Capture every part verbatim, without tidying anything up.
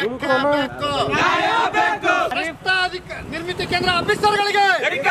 ನಿರ್ಮಿತಿ ಕೇಂದ್ರ ಆಫೀಸರ್ಗಳಿಗೆ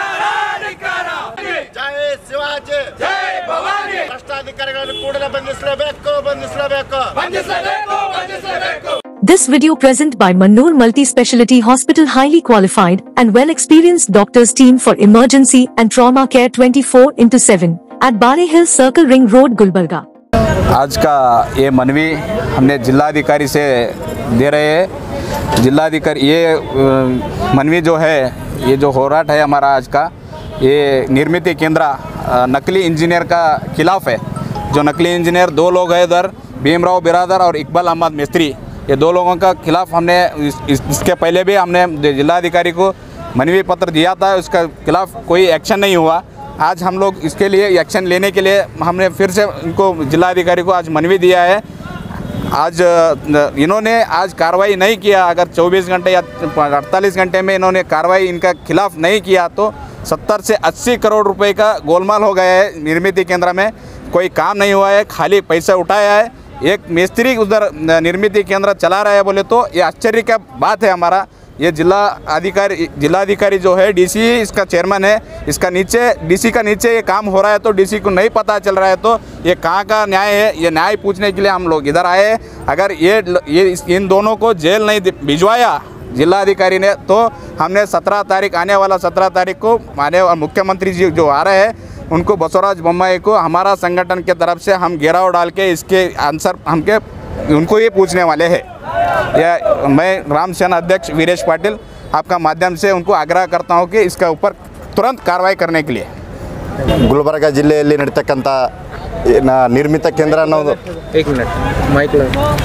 ಜೈ ಶಿವಾಜಿ, ಜೈ ಭವಾನಿ. ಭ್ರಷ್ಟಾಧಿಕಾರಿಗಳನ್ನು ಕೂಡಲೇ ಬಂಧಿಸಲೇಬೇಕು ಬಂಧಿಸಲೇಬೇಕು ಬಂಧಿಸಲೇಬೇಕು ಬಂಧಿಸಲೇಬೇಕು. This video present by Mannoor Multi-Speciality Hospital, highly qualified and well-experienced doctors team for emergency and trauma care twenty-four into seven at Bare Hill Circle Ring Road, Gulbarga. आज का ये मनवी हमने जिलाधिकारी से दे रहे हैं। जिलाधिकारी ये मनवी जो है, ये जो होराट है हमारा आज का, ये निर्मित केंद्र नकली इंजीनियर का खिलाफ है। जो नकली इंजीनियर दो लोग हैं इधर, भीमराव बिरादर और इकबाल अहमद मिस्त्री, ये दो लोगों का खिलाफ हमने इस, इस, इसके पहले भी हमने जिलाधिकारी को मनवी पत्र दिया था, उसका खिलाफ कोई एक्शन नहीं हुआ। आज हम लोग इसके लिए एक्शन लेने के लिए हमने फिर से इनको जिलाधिकारी को आज मनवी दिया है। आज इन्होंने आज कार्रवाई नहीं किया, अगर चौबीस घंटे या अड़तालीस घंटे में इन्होंने कार्रवाई इनका खिलाफ नहीं किया तो सत्तर से अस्सी करोड़ रुपए का गोलमाल हो गया है। निर्मित केंद्र में कोई काम नहीं हुआ है, खाली पैसा उठाया है। एक मिस्त्री उधर निर्मित केंद्र चला रहा है बोले तो ये आश्चर्य का बात है। हमारा ये जिला अधिकारी जिलाधिकारी जो है, डीसी इसका चेयरमैन है, इसका नीचे डीसी का नीचे ये काम हो रहा है तो डीसी को नहीं पता चल रहा है, तो ये कहाँ का न्याय है? ये न्याय पूछने के लिए हम लोग इधर आए हैं। अगर ये ये इन दोनों को जेल नहीं भिजवाया जिलाधिकारी ने तो हमने सत्रह तारीख आने वाला सत्रह तारीख को माने और मुख्यमंत्री जी जो आ रहे हैं उनको बसवराज बोम्मई को हमारा संगठन के तरफ से हम घेराव डाल के इसके आंसर हमके उनको ये पूछने वाले हैं। या मैं राम सेना अध्यक्ष वीरेश पाटिल आपका माध्यम से उनको आग्रह करता हूँ कि इसके ऊपर तुरंत कार्रवाई करने के लिए। ಗುಲ್ಬರ್ಗ ಜಿಲ್ಲೆಯಲ್ಲಿ ನಡೆತಕ್ಕಂಥ ನಿರ್ಮಿತ ಕೇಂದ್ರ ಅನ್ನೋದು एक मिनट माइक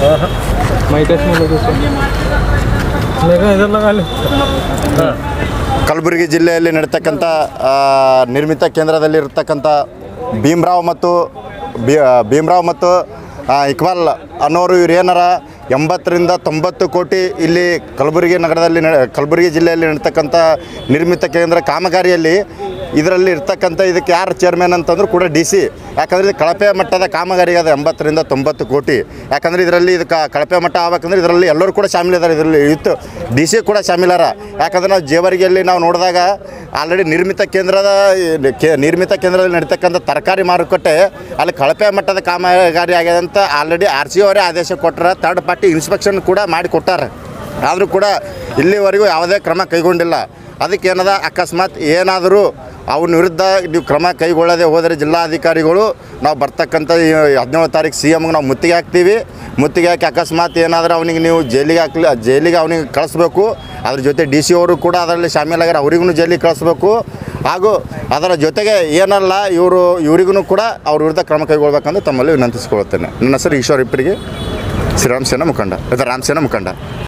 ಕಲಬುರಗಿ ಜಿಲ್ಲೆಯಲ್ಲಿ ನಡೆತಕ್ಕಂಥ ನಿರ್ಮಿತ ಕೇಂದ್ರದಲ್ಲಿ ಇರತಕ್ಕಂಥ ಭೀಮರಾವ್ ಮತ್ತು ಭೀಮರಾವ್ ಮತ್ತು ಇಕ್ಬಾಲ್ ಅನ್ನೋರು ಇವ್ರು ಏನಾರ ಎಂಬತ್ತರಿಂದ ತೊಂಬತ್ತು ಕೋಟಿ ಇಲ್ಲಿ ಕಲಬುರಗಿ ನಗರದಲ್ಲಿ ಕಲಬುರಗಿ ಜಿಲ್ಲೆಯಲ್ಲಿ ನಡೀತಕ್ಕಂಥ ನಿರ್ಮಿತ ಕೇಂದ್ರ ಕಾಮಗಾರಿಯಲ್ಲಿ ಇದರಲ್ಲಿ ಇರ್ತಕ್ಕಂಥ ಇದಕ್ಕೆ ಯಾರು ಚೇರ್ಮನ್ ಅಂತಂದ್ರೂ ಕೂಡ ಡಿ ಸಿ, ಯಾಕಂದರೆ ಇದು ಕಳಪೆ ಮಟ್ಟದ ಕಾಮಗಾರಿ ಅದು ಎಂಬತ್ತರಿಂದ ತೊಂಬತ್ತು ಕೋಟಿ. ಯಾಕಂದರೆ ಇದರಲ್ಲಿ ಇದಕ್ಕೆ ಕಳಪೆ ಮಟ್ಟ ಆಗ್ಬೇಕಂದ್ರೆ ಇದರಲ್ಲಿ ಎಲ್ಲರೂ ಕೂಡ ಶಾಮಿಲಿದ್ದಾರೆ, ಇದರಲ್ಲಿ ಇತ್ತು ಡಿ ಸಿ ಕೂಡ ಶಾಮಿಲಾರ. ಯಾಕಂದರೆ ನಾವು ಜೇವರ್ಗಿಯಲ್ಲಿ ನಾವು ನೋಡಿದಾಗ ಆಲ್ರೆಡಿ ನಿರ್ಮಿತ ಕೇಂದ್ರದ ನಿರ್ಮಿತ ಕೇಂದ್ರದಲ್ಲಿ ನಡೀತಕ್ಕಂಥ ತರಕಾರಿ ಮಾರುಕಟ್ಟೆ ಅಲ್ಲಿ ಕಳಪೆ ಮಟ್ಟದ ಕಾಮಗಾರಿ ಆಗಿದೆ ಅಂತ ಆಲ್ರೆಡಿ ಆರ್ ಸಿ ಅವರೇ ಆದೇಶ ಕೊಟ್ಟರೆ, ಥರ್ಡ್ ಪಾರ್ಟಿ ಇನ್ಸ್ಪೆಕ್ಷನ್ ಕೂಡ ಮಾಡಿ ಕೊಟ್ಟಾರೆ. ಆದರೂ ಕೂಡ ಇಲ್ಲಿವರೆಗೂ ಯಾವುದೇ ಕ್ರಮ ಕೈಗೊಂಡಿಲ್ಲ. ಅದಕ್ಕೇನದ ಅಕಸ್ಮಾತ್ ಏನಾದರೂ ಅವನ ವಿರುದ್ಧ ನೀವು ಕ್ರಮ ಕೈಗೊಳ್ಳದೆ ಹೋದರೆ ಜಿಲ್ಲಾಧಿಕಾರಿಗಳು ನಾವು ಬರ್ತಕ್ಕಂಥ ಹದಿನೇಳು ತಾರೀಕು ಸಿ ಎಮ್ಗೆ ನಾವು ಮುತ್ತಿಗೆ ಹಾಕ್ತೀವಿ. ಮುತ್ತಿಗೆ ಹಾಕಿ ಅಕಸ್ಮಾತ್ ಏನಾದರೂ ಅವನಿಗೆ ನೀವು ಜೈಲಿಗೆ ಹಾಕ್ಲಿ ಜೈಲಿಗೆ ಅವನಿಗೆ ಕಳಿಸ್ಬೇಕು. ಅದ್ರ ಜೊತೆ ಡಿ ಸಿ ಅವರು ಕೂಡ ಅದರಲ್ಲಿ ಶಾಮೀಲಾಗ್ಯಾರ, ಅವರಿಗೂ ಜೈಲಿಗೆ ಕಳಿಸ್ಬೇಕು. ಹಾಗೂ ಅದರ ಜೊತೆಗೆ ಏನಲ್ಲ ಇವರು ಇವರಿಗೂ ಕೂಡ ಅವ್ರ ವಿರುದ್ಧ ಕ್ರಮ ಕೈಗೊಳ್ಬೇಕಂತ ತಮ್ಮಲ್ಲಿ ವಿನಂತಿಸ್ಕೊಳ್ತೇನೆ. ನನ್ನ ಹೆಸರು ಈಶ್ವರ್ ಇಪ್ಪರಿಗೆ, ಶ್ರೀರಾಮ್ ಸೇನಾ ಮುಖಂಡ, ಇದು ರಾಮ್ ಸೇನಾ ಮುಖಂಡ.